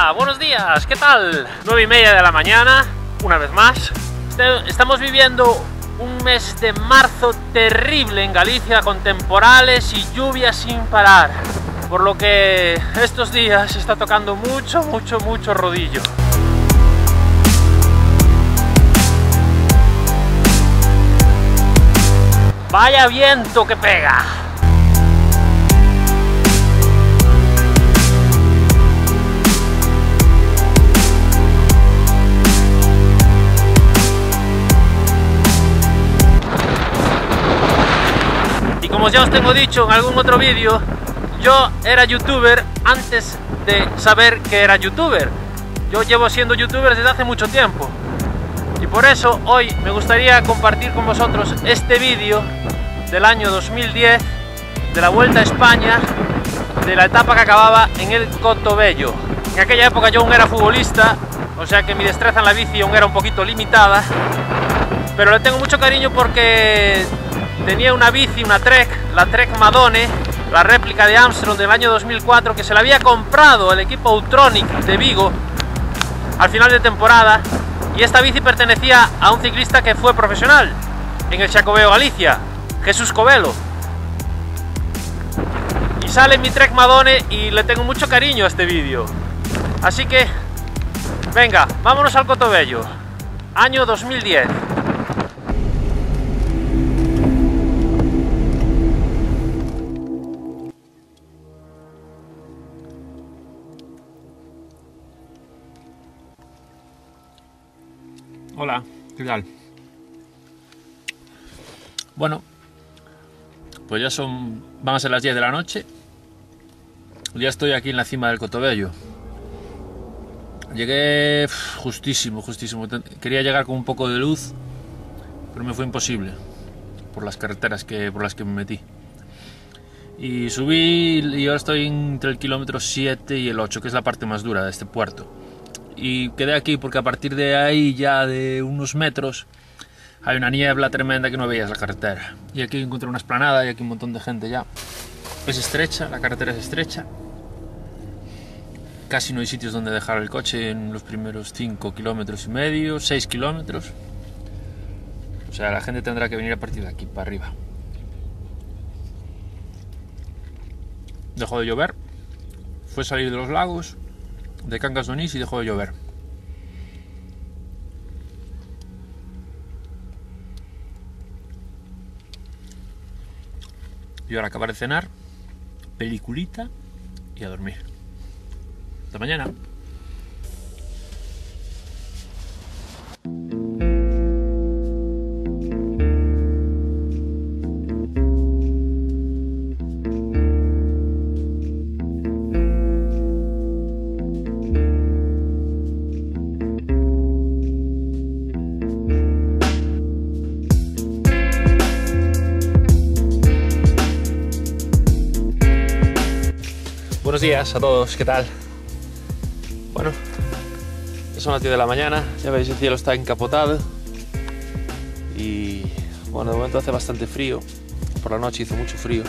Hola, buenos días, ¿qué tal? 9:30 de la mañana, una vez más. Estamos viviendo un mes de marzo terrible en Galicia, con temporales y lluvias sin parar. Por lo que estos días está tocando mucho rodillo. ¡Vaya viento que pega! Y como ya os tengo dicho en algún otro vídeo, yo era youtuber antes de saber que era youtuber. Yo llevo siendo youtuber desde hace mucho tiempo. Y por eso hoy me gustaría compartir con vosotros este vídeo del año 2010, de la Vuelta a España, de la etapa que acababa en el Cotobello. En aquella época yo aún era futbolista, o sea que mi destreza en la bici aún era un poquito limitada, pero le tengo mucho cariño porque tenía una bici, una Trek, la Trek Madone, la réplica de Armstrong del año 2004, que se la había comprado el equipo Autronic de Vigo al final de temporada. Y esta bici pertenecía a un ciclista que fue profesional en el Xacobeo, Galicia, Jesús Covelo. Y sale mi Trek Madone y le tengo mucho cariño a este vídeo. Así que, venga, vámonos al Cotobello, año 2010. Hola, ¿qué tal? Bueno, pues ya van a ser las 10 de la noche. Ya estoy aquí en la cima del Cotobello. Llegué justísimo. Quería llegar con un poco de luz, pero me fue imposible por las carreteras por las que me metí. Y subí y ahora estoy entre el kilómetro 7 y el 8, que es la parte más dura de este puerto. Y quedé aquí porque a partir de ahí, ya de unos metros, hay una niebla tremenda que no veías la carretera. Y aquí encontré una explanada y aquí un montón de gente ya. Es estrecha, la carretera es estrecha. Casi no hay sitios donde dejar el coche en los primeros 5 kilómetros y medio, 6 kilómetros. O sea, la gente tendrá que venir a partir de aquí para arriba. Dejó de llover. Fue salir de los lagos de Cangas de Onís y dejó de llover. Y ahora acabar de cenar, peliculita y a dormir. Hasta mañana. Buenos días a todos, ¿qué tal? Bueno, ya son las 10 de la mañana, ya veis el cielo está encapotado y bueno, de momento hace bastante frío, por la noche hizo mucho frío.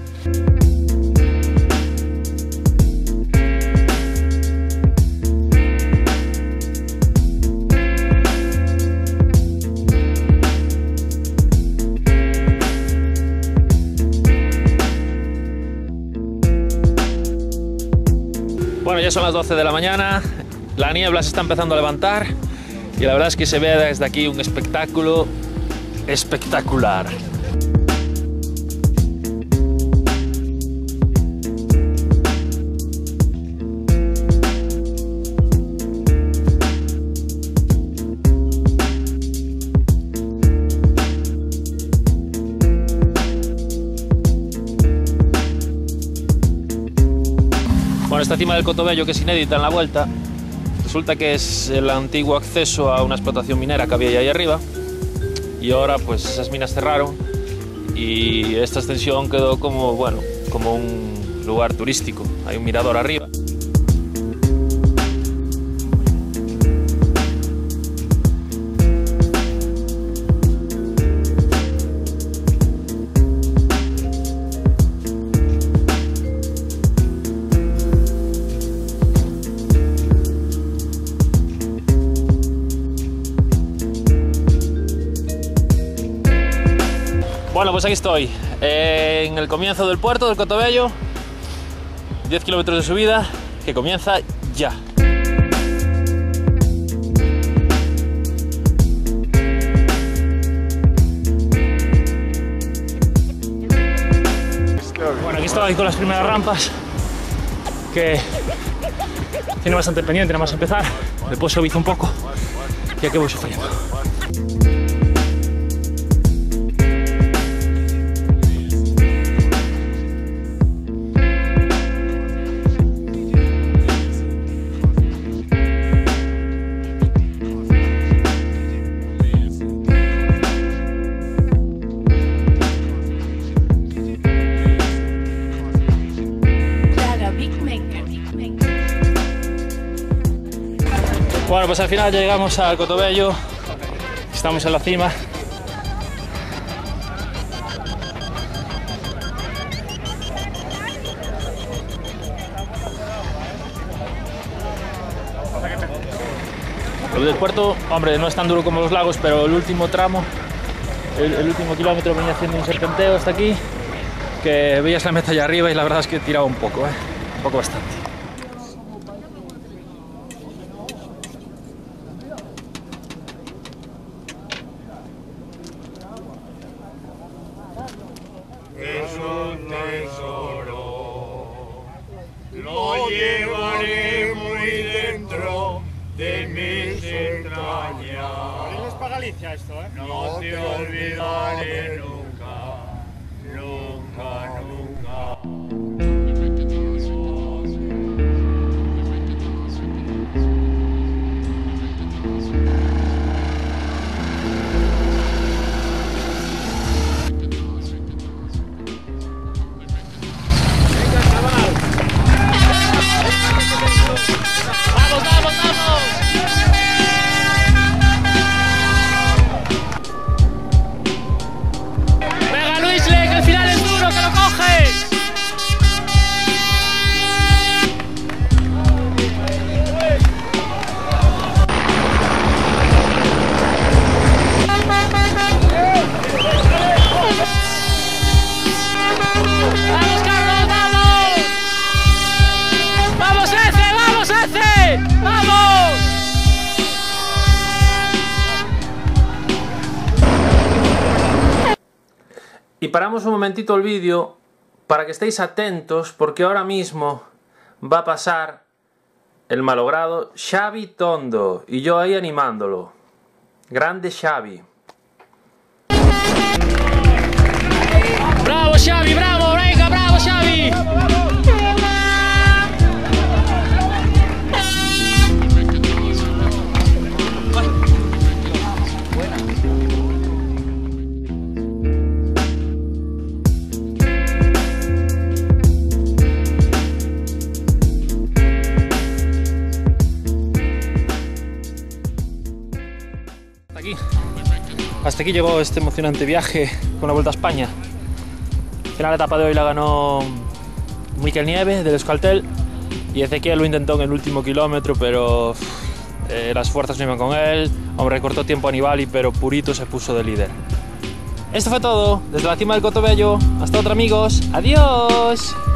Bueno, ya son las 12 de la mañana, la niebla se está empezando a levantar y la verdad es que se ve desde aquí un espectáculo espectacular. Bueno, esta cima del Cotobello, que es inédita en la vuelta, resulta que es el antiguo acceso a una explotación minera que había ahí arriba, y ahora pues esas minas cerraron y esta extensión quedó como, bueno, como un lugar turístico. Hay un mirador arriba. pues aquí estoy, en el comienzo del puerto del Cotobello, 10 kilómetros de subida que comienza ya. Bueno, aquí estoy con las primeras rampas, que tiene bastante pendiente nada más empezar. Después suavizo un poco y aquí voy sufriendo. Bueno, pues al final llegamos al Cotobello, estamos en la cima. Lo del puerto, hombre, no es tan duro como los lagos, pero el último tramo, el último kilómetro venía haciendo un serpenteo hasta aquí, que veías la meta allá arriba y la verdad es que tiraba un poco, un poco bastante. Es un tesoro, lo llevaré muy dentro de mis entrañas. ¿No es para Galicia esto, eh? No te olvidaré nunca, nunca, nunca. ¡Vamos, vamos, vamos! ¡Venga, Luisle, que el final es duro, que lo coges! ¡Vamos, Carlos, vamos! ¡Vamos, Ece, vamos, Ece! ¡Vamos! Y paramos un momentito el vídeo para que estéis atentos, porque ahora mismo va a pasar el malogrado Xavi Tondo y yo ahí animándolo. Grande Xavi. ¡Bravo, Xavi, bravo! ¡Venga, bravo, Xavi! Hasta aquí llegó este emocionante viaje con la Vuelta a España. Al final la etapa de hoy la ganó Mikel Nieve del Euskaltel y Ezequiel lo intentó en el último kilómetro, pero las fuerzas no iban con él. Hombre, recortó tiempo a Nibali, pero Purito se puso de líder. Esto fue todo desde la cima del Cotobello. Hasta otra, amigos. ¡Adiós!